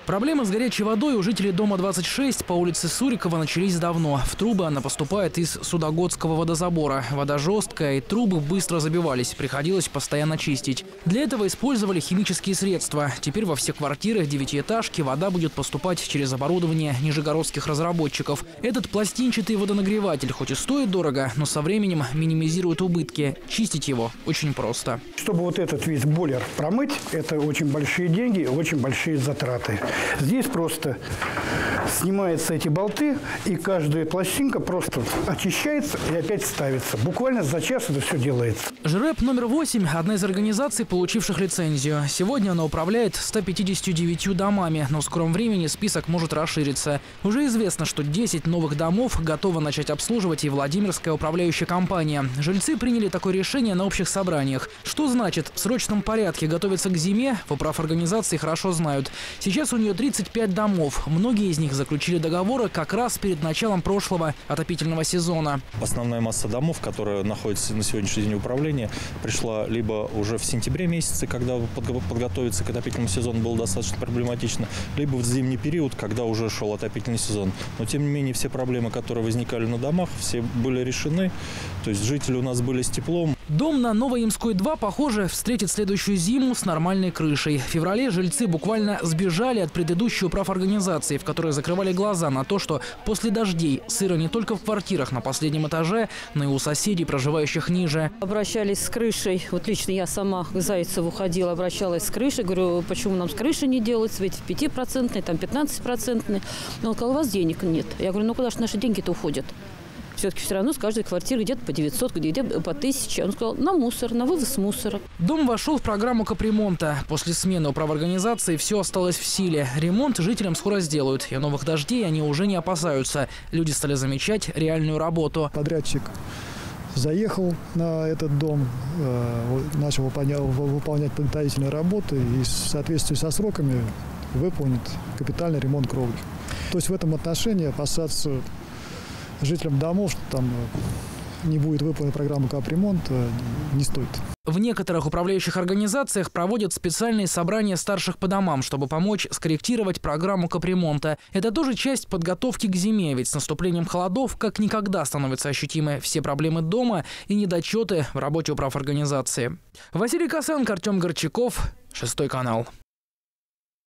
Проблемы с горячей водой у жителей дома 26 по улице Сурикова начались давно. В трубы она поступает из Судогодского водозабора. Вода жесткая, и трубы быстро забивались. Приходилось постоянно чистить. Для этого использовали химические средства. Теперь во все квартиры девятиэтажки вода будет поступать через оборудование нижегородских разработчиков. Этот пластинчатый водонагреватель хоть и стоит дорого, но со временем минимизирует убытки. Чистить его очень просто. Чтобы вот этот весь бойлер промыть, это очень большие деньги, очень большие затраты. Здесь просто снимаются эти болты, и каждая пластинка просто очищается и опять ставится. Буквально за час это все делается. ЖРЭП номер 8 – одна из организаций, получивших лицензию. Сегодня она управляет 159 домами, но в скором времени список может расшириться. Уже известно, что 10 новых домов готова начать обслуживать и Владимирская управляющая компания. Жильцы приняли такое решение на общих собраниях. Что значит в срочном порядке готовиться к зиме, в управорганизации хорошо знают. Сейчас у нее 35 домов. Многие из них заключили договоры как раз перед началом прошлого отопительного сезона. Основная масса домов, которая находится на сегодняшний день в управлении, пришла либо уже в сентябре месяце, когда подготовиться к отопительному сезону было достаточно проблематично, либо в зимний период, когда уже шел отопительный сезон. Но тем не менее все проблемы, которые возникали на домах, все были решены. То есть жители у нас были с теплом. Дом на Новоимской 2, похоже, встретит следующую зиму с нормальной крышей. В феврале жильцы буквально сбежали от предыдущей управорганизации, в которой закрывали глаза на то, что после дождей сыро не только в квартирах на последнем этаже, но и у соседей, проживающих ниже. Обращались с крышей. Вот лично я сама к Зайцеву ходила, обращалась с крышей. Говорю, почему нам с крышей не делать? Ведь 5%, там 15%. Но у вас денег нет. Я говорю, ну куда же наши деньги-то уходят? Все-таки все равно с каждой квартиры где-то по 900, где-то по 1000. Он сказал, на мусор, на вывоз мусора. Дом вошел в программу капремонта. После смены управорганизации все осталось в силе. Ремонт жителям скоро сделают. И новых дождей они уже не опасаются. Люди стали замечать реальную работу. Подрядчик заехал на этот дом, начал выполнять подготовительные работы и в соответствии со сроками выполнит капитальный ремонт кровли. То есть в этом отношении опасаться жителям домов, что там не будет выполнена программа капремонта, не стоит. В некоторых управляющих организациях проводят специальные собрания старших по домам, чтобы помочь скорректировать программу капремонта. Это тоже часть подготовки к зиме, ведь с наступлением холодов как никогда становятся ощутимы все проблемы дома и недочеты в работе управорганизации. Василий Косенко, Артем Горчаков, 6 канал.